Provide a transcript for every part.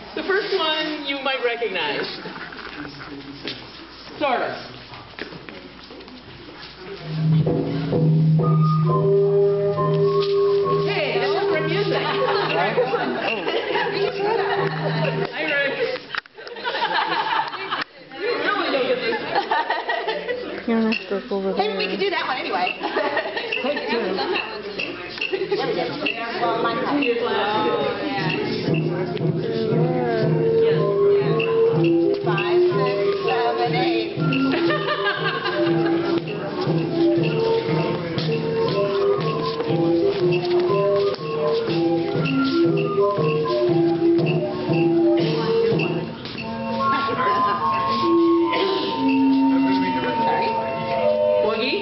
The first one you might recognize. Sort of. Hey, that's different music. Hi, Rick. You really don't get this. You're not stuck over there. Maybe we could do that one anyway. Take two. Well, mine's not. Yeah. 5, 6, 7, 8. Boogie?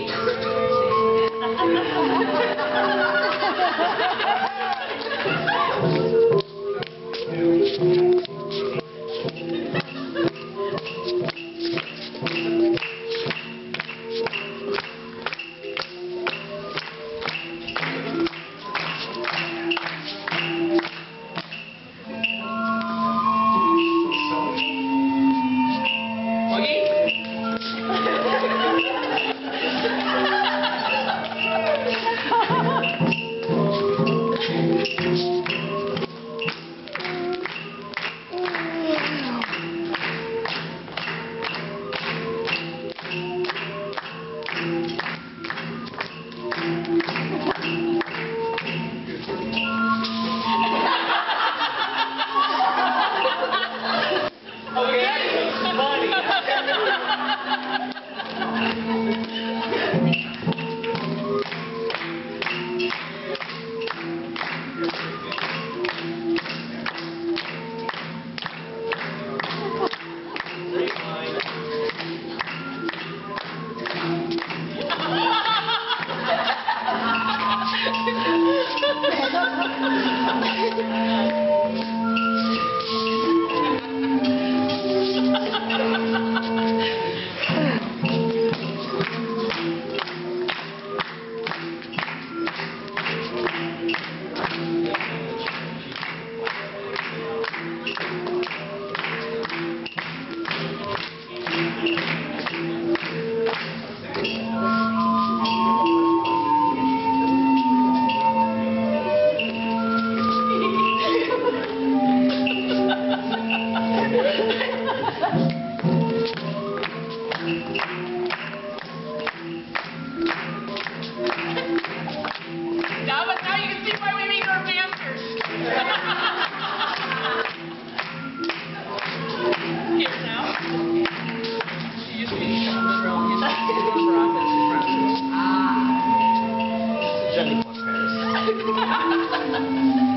Jenny Pluck Paris.